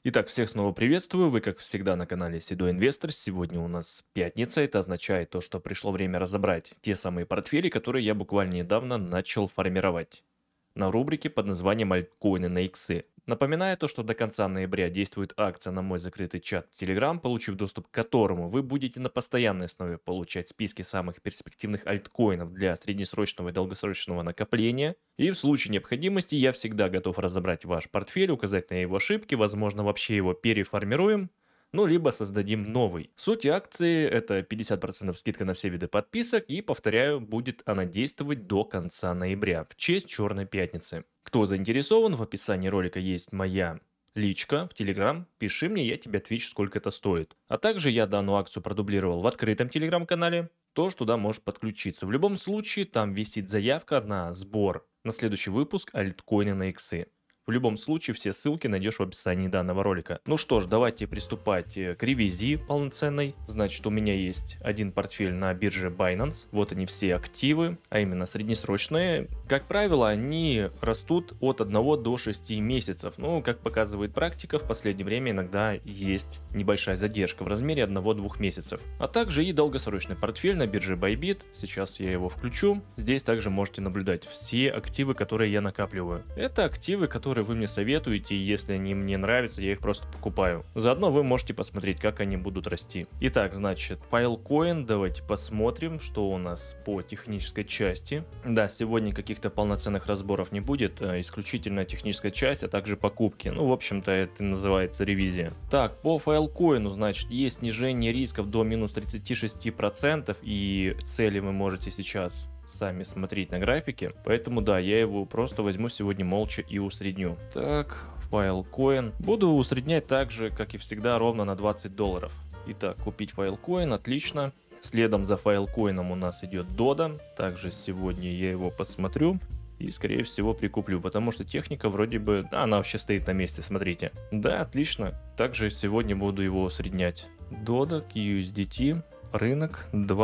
Итак, всех снова приветствую. Вы, как всегда, на канале Седой Инвестор. Сегодня у нас пятница. Это означает то, что пришло время разобрать те самые портфели, которые я буквально недавно начал формировать на рубрике под названием «Альткоины на иксы». Напоминаю то, что до конца ноября действует акция на мой закрытый чат в Telegram, получив доступ к которому вы будете на постоянной основе получать списки самых перспективных альткоинов для среднесрочного и долгосрочного накопления. И в случае необходимости я всегда готов разобрать ваш портфель, указать на его ошибки, возможно вообще его переформируем, ну, либо создадим новый. Суть акции — это 50% скидка на все виды подписок, и, повторяю, будет она действовать до конца ноября, в честь Черной Пятницы. Кто заинтересован, в описании ролика есть моя личка в Telegram, пиши мне, я тебе отвечу, сколько это стоит. А также я данную акцию продублировал в открытом Telegram-канале, тоже туда можешь подключиться. В любом случае, там висит заявка на сбор на следующий выпуск альткоина на иксы. В любом случае, все ссылки найдешь в описании данного ролика. Ну что ж, давайте приступать к ревизии полноценной. Значит, у меня есть один портфель на бирже Binance. Вот они все активы, а именно среднесрочные. Как правило, они растут от 1 до 6 месяцев. Ну, как показывает практика, в последнее время иногда есть небольшая задержка в размере 1-2 месяцев. А также и долгосрочный портфель на бирже Bybit. Сейчас я его включу. Здесь также можете наблюдать все активы, которые я накапливаю. Это активы, которые вы мне советуете, и если они мне нравятся, я их просто покупаю. Заодно вы можете посмотреть, как они будут расти. Итак, значит, Filecoin, давайте посмотрим, что у нас по технической части. Да, сегодня каких-то полноценных разборов не будет, исключительно техническая часть, а также покупки. Ну, в общем-то, это называется ревизия. Так, по Filecoin, значит, есть снижение рисков до минус 36%, и цели вы можете сейчас сами смотреть на графике, поэтому да, я его просто возьму сегодня молча и усредню. Так, Filecoin. Буду усреднять так же, как и всегда, ровно на $20. Итак, купить Filecoin, отлично. Следом за Filecoin у нас идет Dodo. Также сегодня я его посмотрю и, скорее всего, прикуплю, потому что техника вроде бы, она вообще стоит на месте, смотрите. Да, отлично. Также сегодня буду его усреднять. Dodo, USDT, рынок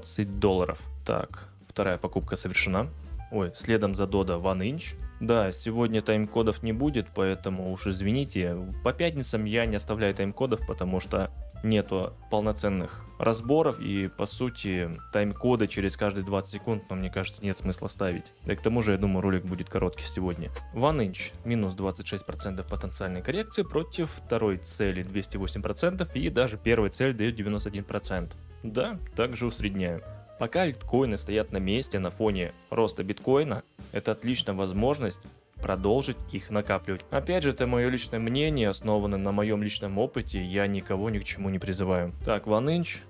$20. Так. Вторая покупка совершена. Ой, следом за Dodo OneInch. Да, сегодня тайм-кодов не будет, поэтому уж извините. По пятницам я не оставляю тайм-кодов, потому что нету полноценных разборов, и по сути тайм-коды через каждые 20 секунд, но мне кажется, нет смысла ставить. Да и к тому же, я думаю, ролик будет короткий сегодня. OneInch минус 26% потенциальной коррекции против второй цели 208%, и даже первая цель дает 91%. Да, также усредняю. Пока альткоины стоят на месте на фоне роста биткоина, это отличная возможность продолжить их накапливать. Опять же, это мое личное мнение, основано на моем личном опыте, я никого ни к чему не призываю. Так, OneInch,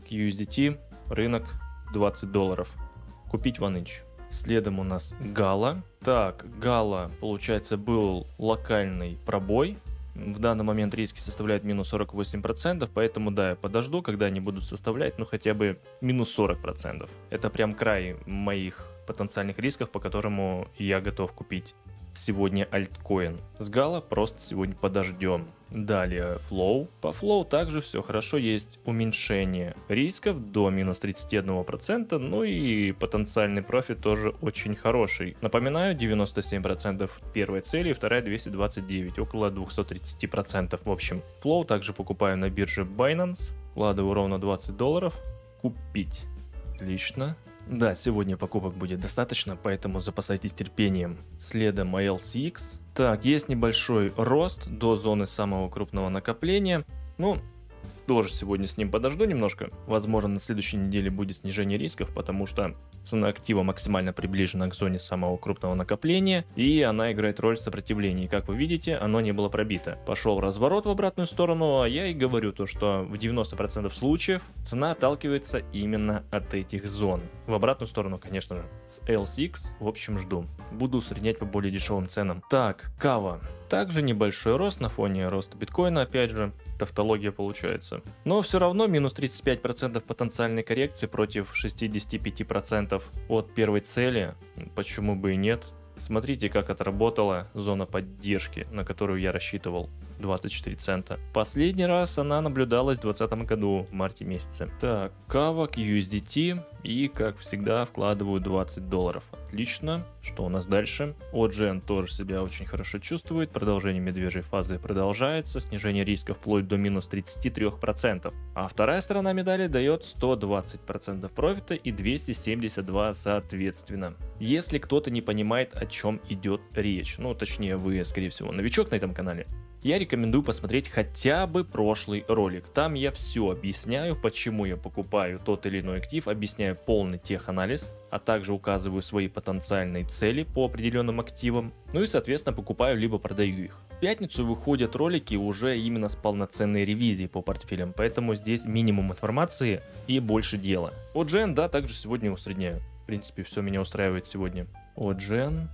USDT, рынок $20. Купить OneInch. Следом у нас Gala. Так, Gala, получается, был локальный пробой. В данный момент риски составляют минус 48%, поэтому да, я подожду, когда они будут составлять, ну хотя бы минус 40%. Это прям край моих потенциальных рисков, по которому я готов купить сегодня альткоин. С Gala просто сегодня подождем. Далее Flow. По Flow также все хорошо, есть уменьшение рисков до минус 31%, ну и потенциальный профит тоже очень хороший. Напоминаю, 97% первой цели, вторая 229, около 230%. В общем, Flow также покупаю на бирже Binance, вкладываю ровно $20, купить. Отлично. Да, сегодня покупок будет достаточно, поэтому запасайтесь терпением. Следом LCX. Так, есть небольшой рост до зоны самого крупного накопления. Ну, тоже сегодня с ним подожду немножко. Возможно, на следующей неделе будет снижение рисков, потому что цена актива максимально приближена к зоне самого крупного накопления, и она играет роль сопротивления. И как вы видите, оно не было пробито. Пошел разворот в обратную сторону, а я и говорю то, что в 90% случаев цена отталкивается именно от этих зон. В обратную сторону, конечно же. С LCX, в общем, жду. Буду усреднять по более дешевым ценам. Так, Kava. Также небольшой рост на фоне роста биткоина, опять же. Тавтология получается. Но все равно минус 35% потенциальной коррекции против 65% от первой цели. Почему бы и нет? Смотрите, как отработала зона поддержки, на которую я рассчитывал. 24 цента. Последний раз она наблюдалась в 2020 году, в марте месяце. Так, Kavak, USDT и, как всегда, вкладываю $20. Отлично. Что у нас дальше? OGN тоже себя очень хорошо чувствует. Продолжение медвежьей фазы продолжается. Снижение риска вплоть до минус 33%. А вторая сторона медали дает 120% профита и 272 соответственно. Если кто-то не понимает, о чем идет речь, ну точнее вы, скорее всего, новичок на этом канале, я рекомендую посмотреть хотя бы прошлый ролик. Там я все объясняю, почему я покупаю тот или иной актив, объясняю полный теханализ, а также указываю свои потенциальные цели по определенным активам. Ну и соответственно покупаю либо продаю их. В пятницу выходят ролики уже именно с полноценной ревизией по портфелям, поэтому здесь минимум информации и больше дела. OGN, да, также сегодня усредняю. В принципе, все меня устраивает сегодня. OGN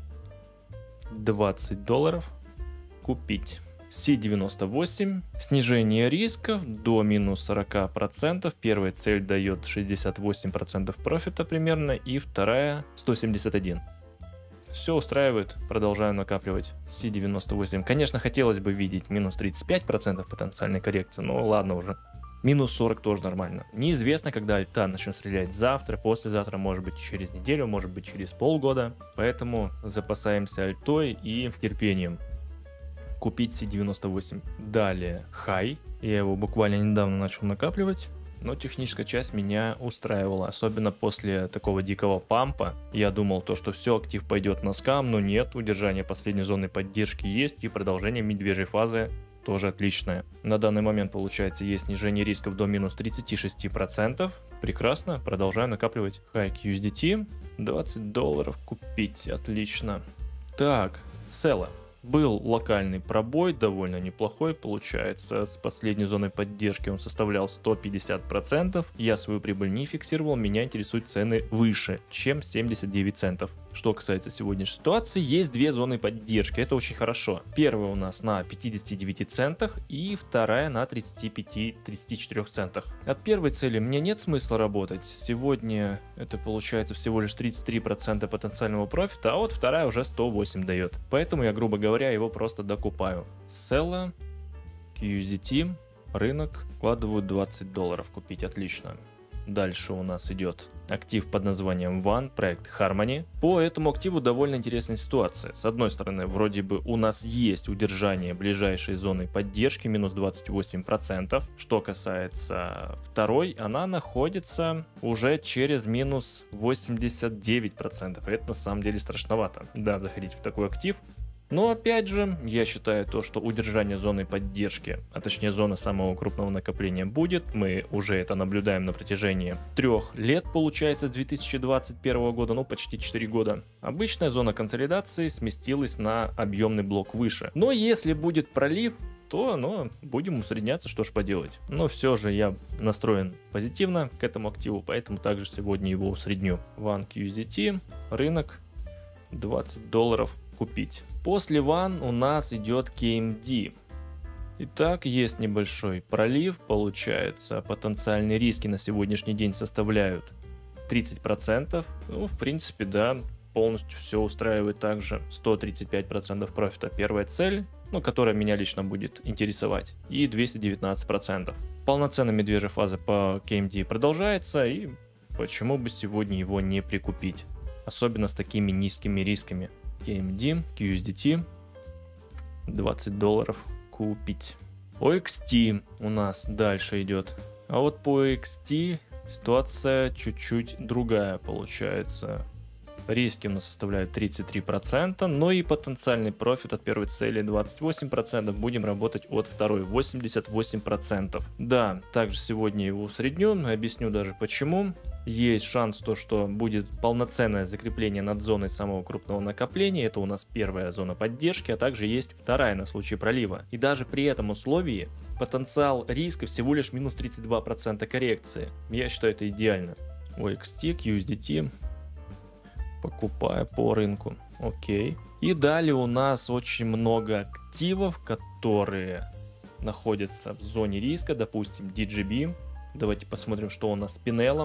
$20 купить. C98, снижение рисков до минус 40%, первая цель дает 68% профита примерно, и вторая 171. Все устраивает, продолжаю накапливать C98. Конечно, хотелось бы видеть минус 35% потенциальной коррекции, но ладно уже. Минус 40 тоже нормально. Неизвестно, когда альта начнет стрелять завтра, послезавтра, может быть через неделю, может быть через полгода. Поэтому запасаемся альтой и терпением. Купить C98. Далее High. Я его буквально недавно начал накапливать, но техническая часть меня устраивала, особенно после такого дикого пампа. Я думал, что все, актив пойдет на скам, но нет, удержание последней зоны поддержки есть и продолжение медвежьей фазы тоже отличное. На данный момент получается есть снижение рисков до минус 36%. Прекрасно, продолжаю накапливать. High USDT, $20 купить, отлично. Так, Sella. Был локальный пробой, довольно неплохой, получается, с последней зоной поддержки он составлял 150%. Я свою прибыль не фиксировал, меня интересуют цены выше, чем 79 центов. Что касается сегодняшней ситуации, есть две зоны поддержки, это очень хорошо. Первая у нас на 59 центах и вторая на 35-34 центах. От первой цели мне нет смысла работать, сегодня это получается всего лишь 33% потенциального профита, а вот вторая уже 108 дает. Поэтому я, грубо говоря, его просто докупаю. Sella, USDT, рынок, вкладываю $20 купить, отлично. Дальше у нас идет актив под названием One, проект Harmony. По этому активу довольно интересная ситуация. С одной стороны, вроде бы у нас есть удержание ближайшей зоны поддержки, минус 28%. Что касается второй, она находится уже через минус 89%. И это на самом деле страшновато. Да, заходить в такой актив. Но опять же, я считаю что удержание зоны поддержки, а точнее зоны самого крупного накопления будет. Мы уже это наблюдаем на протяжении 3 лет, получается, 2021 года, ну почти 4 года. Обычная зона консолидации сместилась на объемный блок выше. Но если будет пролив, то будем усредняться, что ж поделать. Но все же я настроен позитивно к этому активу, поэтому также сегодня его усредню. One USDT, рынок, $20 купить. После One у нас идет KMD. Итак, есть небольшой пролив, получается, потенциальные риски на сегодняшний день составляют 30%. Ну, в принципе, да, полностью все устраивает также. 135% профита первая цель, которая меня лично будет интересовать, и 219%. Полноценная медвежья фаза по KMD продолжается, и почему бы сегодня его не прикупить, особенно с такими низкими рисками. KMD, QSDT, $20 купить. OXT у нас дальше идет. А вот по OXT ситуация чуть-чуть другая получается. Риски у нас составляют 33%, но и потенциальный профит от первой цели 28%. Будем работать от второй 88%. Да, также сегодня его усредню, объясню даже почему. Есть шанс что будет полноценное закрепление над зоной самого крупного накопления. Это у нас первая зона поддержки, а также есть вторая на случай пролива. И даже при этом условии потенциал риска всего лишь минус 32% коррекции. Я считаю, это идеально. OXT, USDT. Покупаю по рынку. Окей. И далее у нас очень много активов, которые находятся в зоне риска. Допустим, DGB. Давайте посмотрим, что у нас с Пинелом.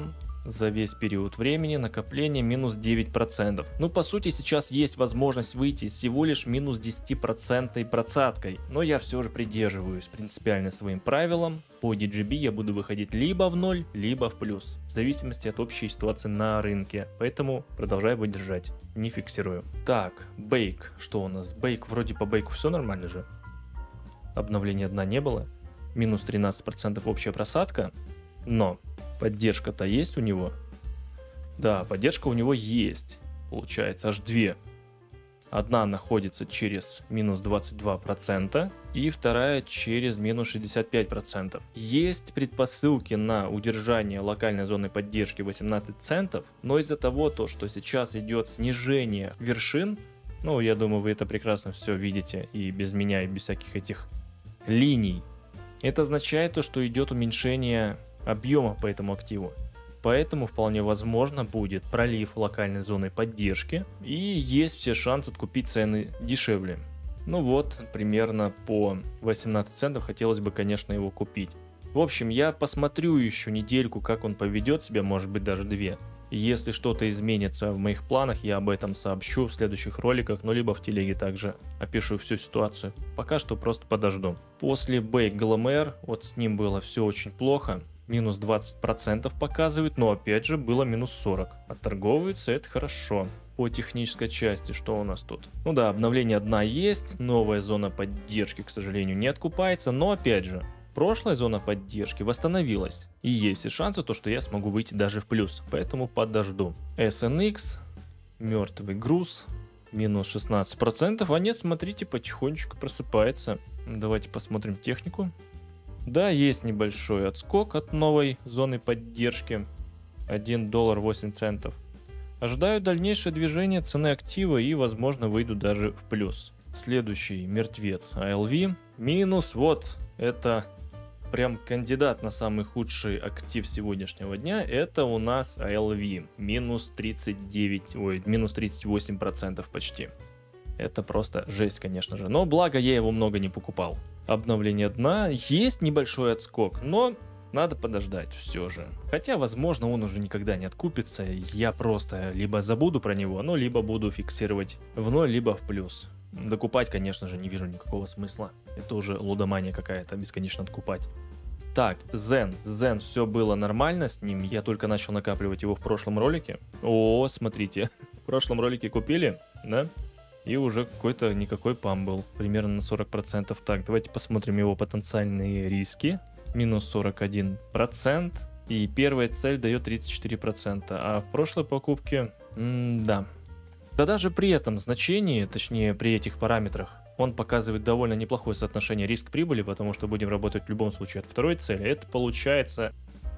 За весь период времени накопление минус 9%. Ну, по сути, сейчас есть возможность выйти всего лишь минус 10% просадкой. Но я все же придерживаюсь принципиально своим правилам. По DGB я буду выходить либо в ноль, либо в плюс. В зависимости от общей ситуации на рынке. Поэтому продолжаю его держать. Не фиксирую. Так, бейк. Что у нас? Бейк. Вроде по бейку все нормально же. Обновления дна не было. Минус 13% общая просадка. Но поддержка-то есть у него? Да, поддержка у него есть. Получается аж две. Одна находится через минус 22%, и вторая через минус 65%. Есть предпосылки на удержание локальной зоны поддержки 18 центов, но из-за того, что сейчас идет снижение вершин, ну, я думаю, вы это прекрасно все видите и без меня, и без всяких этих линий. Это означает то, что идет уменьшение объема по этому активу. Поэтому вполне возможно будет пролив локальной зоны поддержки и есть все шансы откупить цены дешевле. Ну вот, примерно по 18 центов хотелось бы, конечно, его купить. В общем, я посмотрю еще недельку, как он поведет себя, может быть даже две. Если что-то изменится в моих планах, я об этом сообщу в следующих роликах, ну либо в телеге также опишу всю ситуацию. Пока что просто подожду. После Bake Glamour, вот с ним было все очень плохо. Минус 20% показывает, но опять же было минус 40. Отторговываются, это хорошо. По технической части, что у нас тут? Ну да, обновление дна есть, новая зона поддержки, к сожалению, не откупается, но опять же, прошлая зона поддержки восстановилась. И есть все шансы, что я смогу выйти даже в плюс, поэтому подожду. SNX, мертвый груз, минус 16%, а нет, смотрите, потихонечку просыпается. Давайте посмотрим технику. Да, есть небольшой отскок от новой зоны поддержки. $1.08. Ожидаю дальнейшее движение цены актива и, возможно, выйду даже в плюс. Следующий мертвец ALV. Минус, вот, это прям кандидат на самый худший актив сегодняшнего дня. Это у нас ALV. Минус 38% почти. Это просто жесть, конечно же. Но благо я его много не покупал. Обновление дна. Есть небольшой отскок, но надо подождать все же. Хотя, возможно, он уже никогда не откупится. Я просто либо забуду про него, ну, либо буду фиксировать в ноль, либо в плюс. Докупать, конечно же, не вижу никакого смысла. Это уже лудомания какая-то, бесконечно откупать. Так, Zen все было нормально с ним. Я только начал накапливать его в прошлом ролике. О, смотрите. В прошлом ролике купили, да? И уже какой-то никакой пам был, примерно на 40%. Так, давайте посмотрим его потенциальные риски. Минус 41%. И первая цель дает 34%. А в прошлой покупке, да. Да даже при этом значении, точнее при этих параметрах, он показывает довольно неплохое соотношение риск-прибыли, потому что будем работать в любом случае от второй цели. Это получается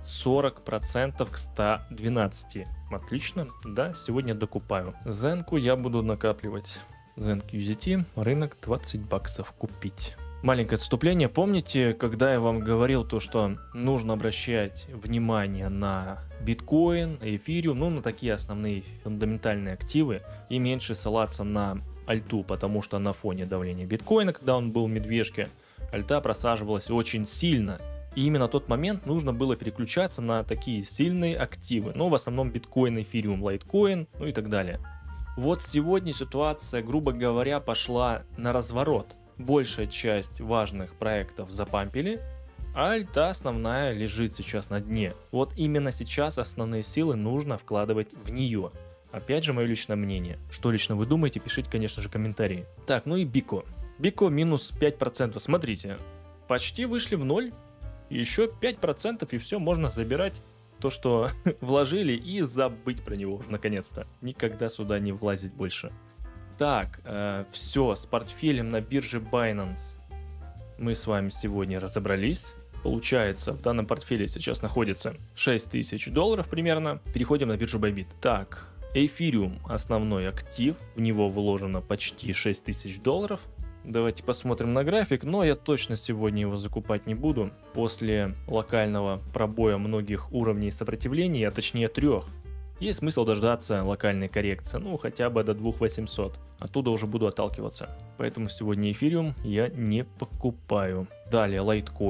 40% к 112. Отлично, да, сегодня докупаю. Зенку я буду накапливать. Zen QZT, рынок 20 баксов купить. Маленькое отступление. Помните, когда я вам говорил то, что нужно обращать внимание на биткоин, эфириум, ну на такие основные фундаментальные активы и меньше ссылаться на альту, потому что на фоне давления биткоина, когда он был в медвежке, альта просаживалась очень сильно. И именно в тот момент нужно было переключаться на такие сильные активы. Ну, в основном биткоин, эфириум, лайткоин, ну и так далее. Вот сегодня ситуация, грубо говоря, пошла на разворот. Большая часть важных проектов запампили, а альта основная лежит сейчас на дне. Вот именно сейчас основные силы нужно вкладывать в нее. Опять же, мое личное мнение. Что лично вы думаете, пишите, конечно же, комментарии. Так, ну и Бико. Бико минус 5%. Смотрите, почти вышли в ноль. Еще 5% и все, можно забирать то, что вложили, и забыть про него уже наконец-то. Никогда сюда не влазить больше. Так, все, с портфелем на бирже Binance мы с вами сегодня разобрались. Получается, в данном портфеле сейчас находится $6000 примерно. Переходим на биржу Bybit. Так, эфириум основной актив, в него вложено почти $6000. Давайте посмотрим на график, но я точно сегодня его закупать не буду. После локального пробоя многих уровней сопротивления, а точнее 3, есть смысл дождаться локальной коррекции, ну хотя бы до 2800. Оттуда уже буду отталкиваться. Поэтому сегодня эфириум я не покупаю. Далее лайткоин.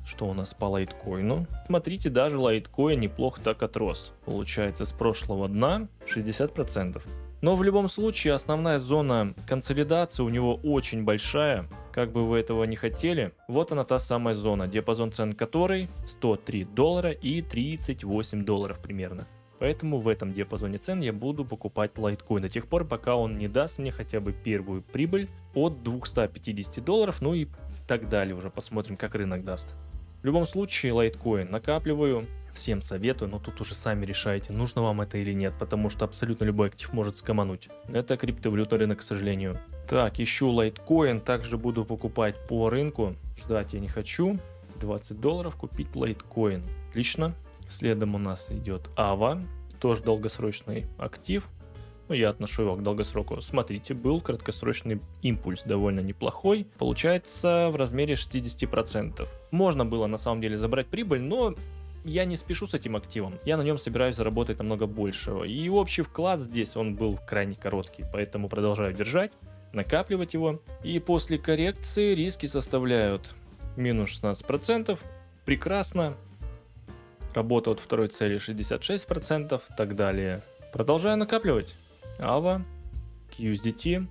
что у нас по лайткоину? Смотрите, даже лайткоин неплохо так отрос. Получается, с прошлого дна 60%. Но в любом случае, основная зона консолидации у него очень большая. Как бы вы этого не хотели, вот она та самая зона, диапазон цен которой $103 и $38 примерно. Поэтому в этом диапазоне цен я буду покупать лайткоин до тех пор, пока он не даст мне хотя бы первую прибыль от $250, ну и так далее. Уже посмотрим, как рынок даст. В любом случае, лайткоин накапливаю, всем советую, но тут уже сами решайте, нужно вам это или нет, потому что абсолютно любой актив может скомануть. Это криптовалютный рынок, к сожалению. Так, ищу лайткоин, также буду покупать по рынку, ждать я не хочу. $20 купить лайткоин. Отлично. Следом у нас идет AVA, тоже долгосрочный актив. Ну, я отношу его к долгосроку. Смотрите, был краткосрочный импульс довольно неплохой. Получается в размере 60%. Можно было на самом деле забрать прибыль, но я не спешу с этим активом. Я на нем собираюсь заработать намного большего. И общий вклад здесь, он был крайне короткий. Поэтому продолжаю держать, накапливать его. И после коррекции риски составляют минус 16%. Прекрасно. Работа от второй цели 66%. Так далее. Продолжаю накапливать. AVA, USDT,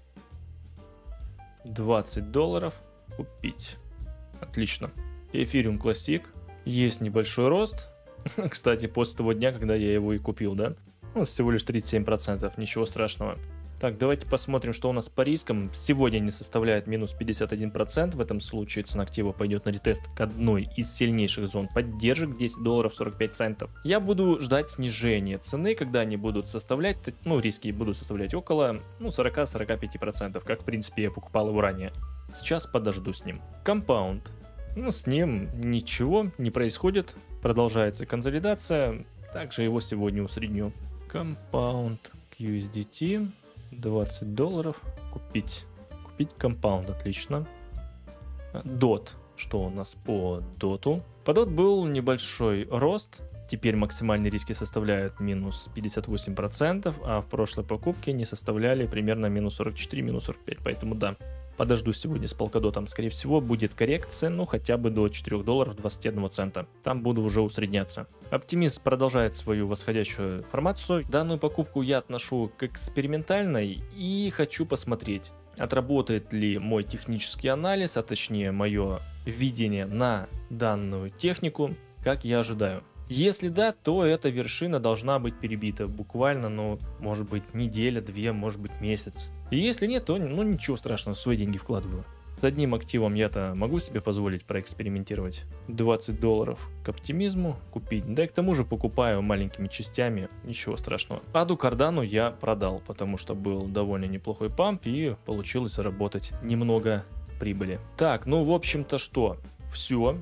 $20 купить. Отлично. Ethereum Classic. Есть небольшой рост. Кстати, после того дня, когда я его и купил, да? Ну, всего лишь 37%, ничего страшного. Так, давайте посмотрим, что у нас по рискам. Сегодня они составляют минус 51%. В этом случае цена актива пойдет на ретест к одной из сильнейших зон поддержек, $10.45. Я буду ждать снижения цены, когда они будут составлять, ну, риски будут составлять около 40-45%, как, в принципе, я покупал его ранее. Сейчас подожду с ним. Compound. Ну, с ним ничего не происходит. Продолжается консолидация. Также его сегодня усредню. Compound USDT. $20 купить. Купить Compound, отлично. DOT. Что у нас по DOT? По DOT был небольшой рост. Теперь максимальные риски составляют минус 58%, а в прошлой покупке они составляли примерно минус 44, минус 45. Поэтому да, подожду сегодня с Polkadot. Скорее всего будет коррекция, ну хотя бы до $4.21. Там буду уже усредняться. Оптимист продолжает свою восходящую формацию. Данную покупку я отношу к экспериментальной и хочу посмотреть, отработает ли мой технический анализ, а точнее мое видение на данную технику, как я ожидаю. Если да, то эта вершина должна быть перебита буквально, ну, может быть, неделя, две, может быть, месяц. И если нет, то, ну, ничего страшного, свои деньги вкладываю. С одним активом я-то могу себе позволить проэкспериментировать. $20 к оптимизму купить. Да и к тому же покупаю маленькими частями, ничего страшного. Аду Кардану я продал, потому что был довольно неплохой памп и получилось заработать немного прибыли. Так, ну, в общем-то, что? Все,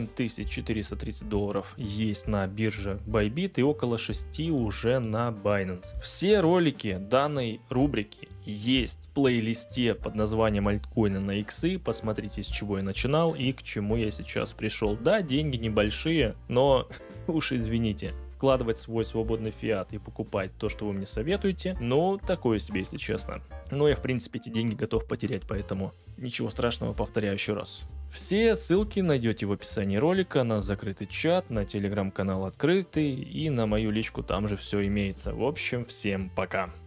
$7430 есть на бирже Bybit и около 6 уже на Binance. Все ролики данной рубрики есть в плейлисте под названием альткоины на иксы. Посмотрите, с чего я начинал и к чему я сейчас пришел. Да, деньги небольшие, но уж извините. Вкладывать свой свободный фиат и покупать то, что вы мне советуете, ну, такое себе, если честно. Но я, в принципе, эти деньги готов потерять, поэтому ничего страшного, повторяю еще раз. Все ссылки найдете в описании ролика, на закрытый чат, на телеграм-канал открытый и на мою личку, там же все имеется. В общем, всем пока.